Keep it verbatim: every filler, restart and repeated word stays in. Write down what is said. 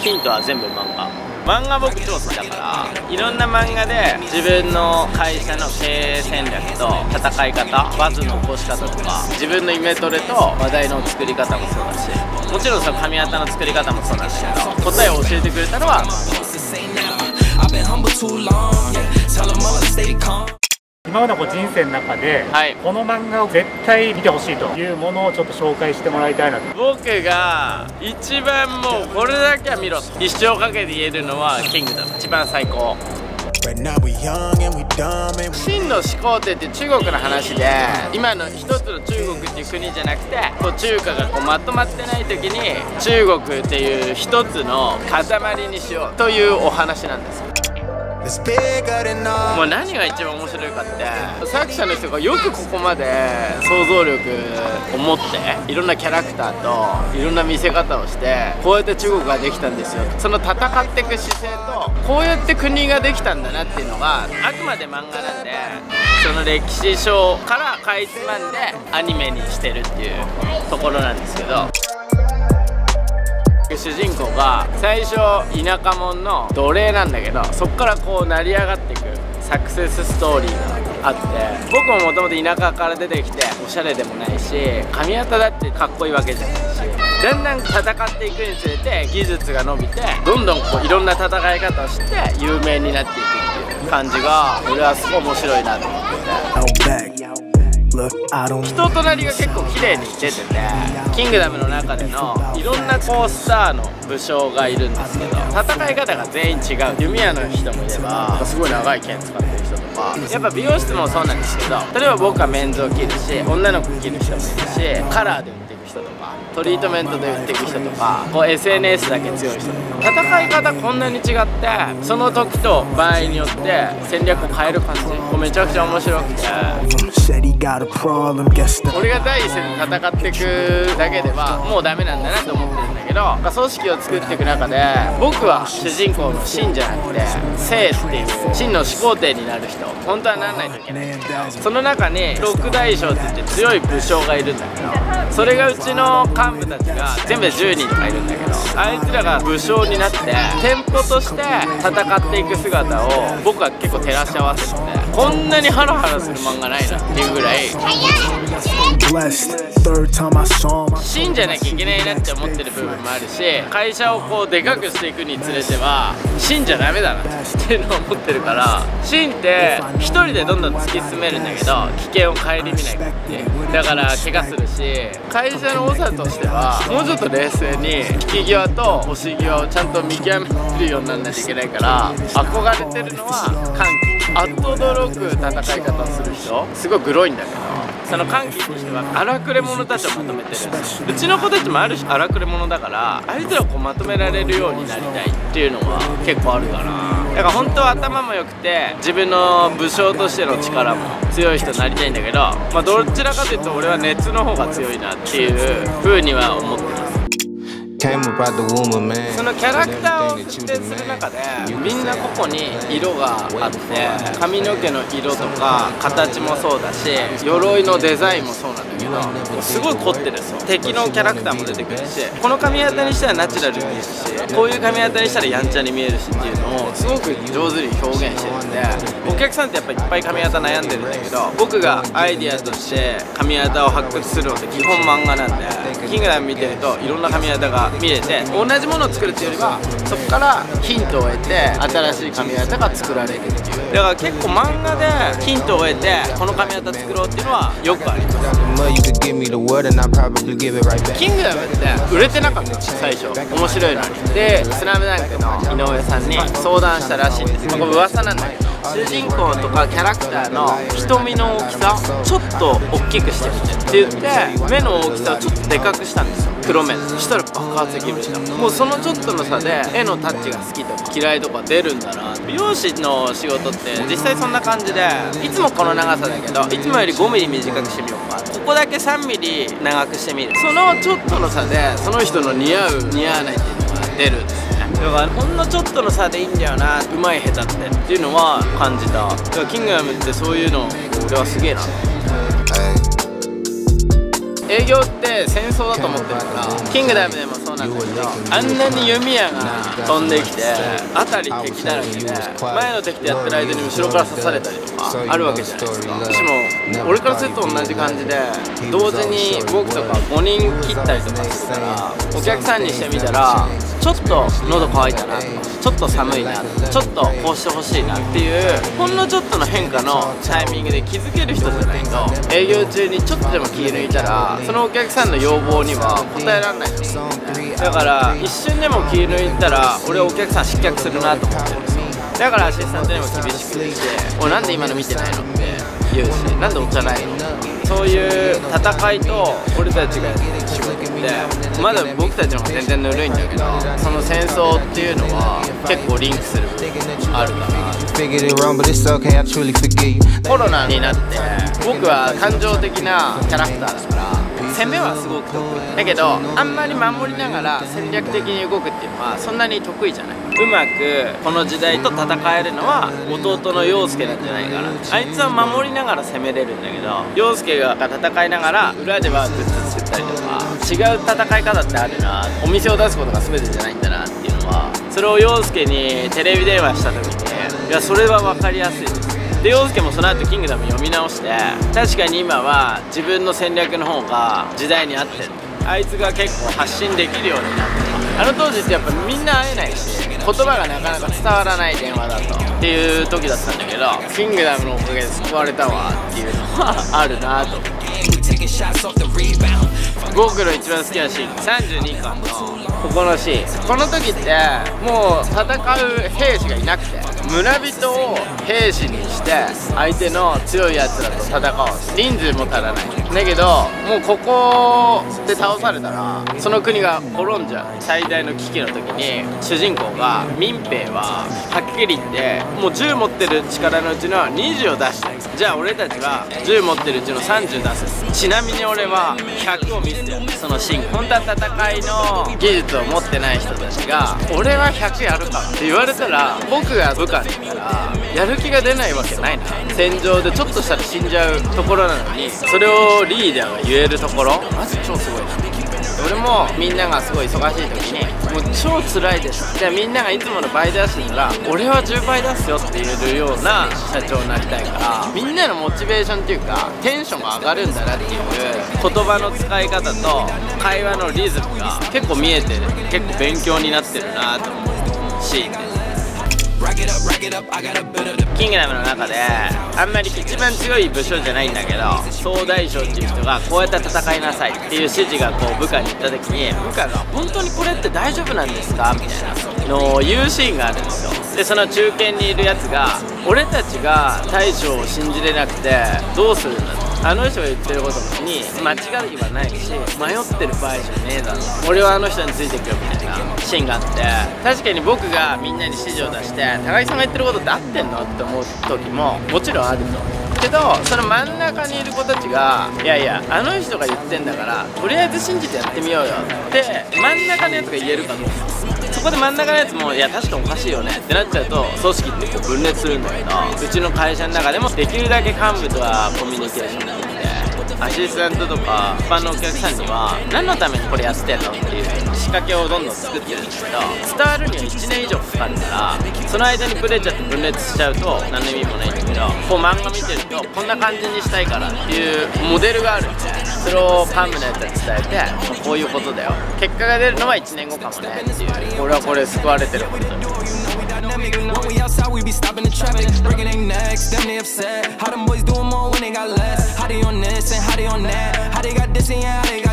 ヒントは全部漫画。漫画僕超好きだから、いろんな漫画で自分の会社の経営戦略と戦い方、バズの起こし方とか、自分のイメトレと話題の作り方もそうだし、もちろんその髪型の作り方もそうなんだけど、答えを教えてくれたのは今までの人生の中で、はい、この漫画を絶対見てほしいというものをちょっと紹介してもらいたいなと。 僕が一番もうこれだけは見ろと一生かけて言えるのはキングダム。一番最高。秦の始皇帝って中国の話で、今の一つの中国っていう国じゃなくて、こう中華がこうまとまってない時に中国っていう一つの塊にしようというお話なんですよ。もう何が一番面白いかって、作者の人がよくここまで想像力を持っていろんなキャラクターといろんな見せ方をしてこうやって中国ができたんですよ。その戦っていく姿勢とこうやって国ができたんだなっていうのがあくまで漫画なんで、その歴史書からかいつまんでアニメにしてるっていうところなんですけど、主人公が最初田舎者の奴隷なんだけど、そこからこう成り上がっていくサクセスストーリーがあって、僕ももともと田舎から出てきておしゃれでもないし、髪型だってかっこいいわけじゃないし、だんだん戦っていくにつれて技術が伸びてどんどんこういろんな戦い方をして有名になっていくっていう感じが俺はすごい面白いなと思ってて。人となりが結構綺麗に出てて、キングダムの中でのいろんなこうスターの武将がいるんですけど、戦い方が全員違う。弓矢の人もいればすごい長い剣使ってる人とか、やっぱ美容室もそうなんですけど、例えば僕はメンズを切るし、女の子切る人もいるし、カラーで売っていく人とかトリートメントで売っていく人とか、こう エスエヌエス だけ強い人とか、戦い方こんなに違って、その時と場合によって戦略を変える感じ、めちゃくちゃ面白くて、俺が第一線で戦っていくだけではもうダメなんだなと思ってるんだけど、組織を作っていく中で僕は主人公の秦じゃなくて政っていう秦の始皇帝になる人、本当はならないといけないんだけど、その中に六大将って言って強い武将がいるんだけど、それがうちの幹部たちが全部でじゅうにんとかいるんだけど、あいつらが武将になって店舗として戦っていく姿を僕は結構照らし合わせてて、こんなにハラハラする漫画ないなっていうぐらい秦じゃなきゃいけないなって思ってる部分もあるし、会社をこうでかくしていくにつれては秦じゃダメだなっていうのを思ってるから、秦って一人でどんどん突き進めるんだけど危険を顧みないからって、だから怪我するし、会社の長としてはもうちょっと冷静に引き際と押し際をちゃんと見極めるようにならないといけないから、憧れてるのは歓喜。あっと驚く戦い方をする人、すごいグロいんだけど、その歓喜としては荒くれ者たちをまとめてるんですよ。うちの子たちもある種荒くれ者だから、あいつらをこうまとめられるようになりたいっていうのは結構あるかな。だから本当は頭も良くて自分の武将としての力も強い人になりたいんだけど、まあどちらかというと俺は熱の方が強いなっていう風には思ってます。そのキャラクターを設定する中でみんな個々に色があって、髪の毛の色とか形もそうだし、鎧のデザインもそうなんだけど、すごい凝ってるんですよ。敵のキャラクターも出てくるし、この髪型にしたらナチュラルに見えるし、こういう髪型にしたらやんちゃに見えるしっていうのをすごく上手に表現してるんで、お客さんってやっぱいっぱい髪型悩んでるんだけど、僕がアイディアとして髪型を発掘するのって基本漫画なんで、キングダム見てるといろんな髪型が見れて、同じものを作るっていうよりはそこからヒントを得て新しい髪型が作られるっていう、だから結構漫画でヒントを得てこの髪型作ろうっていうのはよくあります。キングダムって売れてなかった最初、面白いのに。でスラムダンクの井上さんに相談したらしいんです。まあ、これ噂なんだけど、主人公とかキャラクターの瞳の大きさちょっと大きくしてみてって言って目の大きさをちょっとでかくしたんですよ、黒目。そしたら爆発できるじゃん。もうそのちょっとの差で絵のタッチが好きとか嫌いとか出るんだな。美容師の仕事って実際そんな感じで、いつもこの長さだけどいつもよりごミリ短くしてみようか、ここだけさんミリ長くしてみる、そのちょっとの差でその人の似合う似合わないっていうのが出るんですね。だからほんのちょっとの差でいいんだよな、うまい下手ってっていうのは感じた。だからキングダムってそういうの俺はすげえな。営業って戦争だと思ってるから、キングダムでもそうなんだけど、あんなに弓矢が飛んできて辺り敵だらけで、前の敵とやってる間に後ろから刺されたりとかあるわけじゃないですか。私も俺からすると同じ感じで、同時に僕とかごにん切ったりとかするから、お客さんにしてみたらちょっと喉乾いたなとか、ちょっと寒いな、ちょっとこうしてほしいなっていうほんのちょっとの変化のタイミングで気づける人じゃないと、営業中にちょっとでも気抜いたらそのお客さんの要望には応えられないと思うんですね。だから一瞬でも気抜いたら俺お客さん失脚するなと思ってるんですよ。だからアシスタントにも厳しく言って「おいなんで今の見てないの?」って言うし「なんでお茶ないの?」そういう戦いと俺たちがやってる仕事ってまだ僕たちの方が全然ぬるいんだけど、その戦争っていうのは結構リンクする部分あるかな。コロナになって僕は感情的なキャラクターだから攻めはすごく得意だけど、あんまり守りながら戦略的に動くっていうのはそんなに得意じゃない。うまくこの時代と戦えるのは弟の陽介なんじゃないかな。あいつは守りながら攻めれるんだけど、陽介が戦いながら裏ではグッズ作ったりとか違う戦い方ってあるな、お店を出すことが全てじゃないんだなっていうのは、それを陽介にテレビ電話した時に、いやそれは分かりやすいです。で陽介もその後キングダム読み直して、確かに今は自分の戦略の方が時代に合ってる。あいつが結構発信できるようになって、あの当時ってやっぱみんな会えないし言葉がなかなか伝わらない電話だとっていう時だったんだけど、キングダムのおかげで救われたわっていうのはあるなと思って。僕の一番好きなシーン、さんじゅうにかんのここのシーン。この時ってもう戦う兵士がいなくて、村人を兵士にして相手の強いやつらと戦おう。人数も足らないだけど、もうここで倒されたらその国が滅んじゃう最大の危機の時に、主人公が民兵ははっきり言ってもう銃持ってる力のうちのにじゅうを出してる。じゃあ俺たちは銃持ってるうちのさんじゅう出す。ちなみに俺はひゃくを見せてやる。そのシーン、本当は戦いの技術を持ってない人たちが俺はひゃくやるからって言われたら、僕が部下だったらやる気が出ないわけないな。戦場でちょっとしたら死んじゃうところなのに、それをリーダーが言えるところまず超すごいな。俺もみんながすごい忙しい時にもう超辛いです、じゃあみんながいつもの倍出してたら俺はじゅうばい出すよって言えるような社長になりたいから、みんなのモチベーションっていうかテンションが上がるんだなっていう言葉の使い方と会話のリズムが結構見えてる、結構勉強になってるなと思うシーンです。キングダムの中であんまり一番強い武将じゃないんだけど、総大将っていう人がこうやって戦いなさいっていう指示がこう部下に言った時に、部下が本当にこれって大丈夫なんですかみたいなのを言うシーンがあるんですよ。でその中堅にいるやつが、俺たちが大将を信じれなくてどうするんだと、あの人が言ってることに間違いはないし迷ってる場合じゃねえだろ、俺はあの人についていくよみたいなシーンがあって、確かに僕がみんなに指示を出して高木さんが言ってることって合ってんのって思う時ももちろんあるとけど、その真ん中にいる子たちがいやいやあの人が言ってんだからとりあえず信じてやってみようよって真ん中のやつが言えるかどうか。そこで真ん中のやつもいや確かおかしいよねってなっちゃうと組織ってこう分裂するんだけど、うちの会社の中でもできるだけ幹部とはコミュニケーションを取ってアシスタントとか一般のお客さんには何のためにこれやってんのっていう仕掛けをどんどん作ってるんですけど、伝わるにはいちねん以上かかるからその間にブレちゃって分裂しちゃうと何の意味もないんだけど、こう漫画見てるとこんな感じにしたいからっていうモデルがあるんで、それを幹部のやつに伝えてこういうことだよ、結果が出るのはいちねんごかもねっていう、俺はこれ救われてることに。 When we outside, we be stopping the traffic, breaking their necks, them they upset. How them boys doing more when they got less? How they on this and how they on that? How they got this and yeah, how they got